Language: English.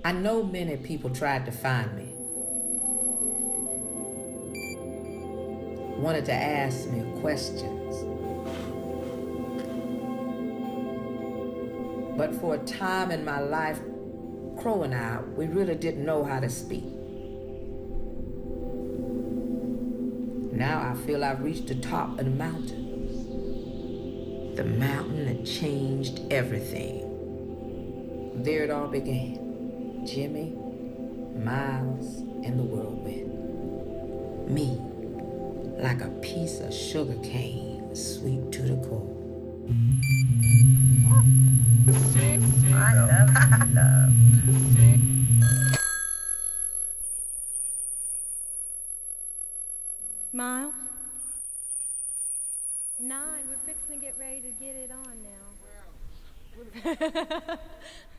I know many people tried to find me, wanted to ask me questions. But for a time in my life, Crow and I, we really didn't know how to speak. Now I feel I've reached the top of the mountain. The mountain that changed everything. There it all began. Jimmy, Miles, and the whirlwind. Me, like a piece of sugar cane, sweet to the core. I love. Miles? 9, we're fixing to get ready to get it on now.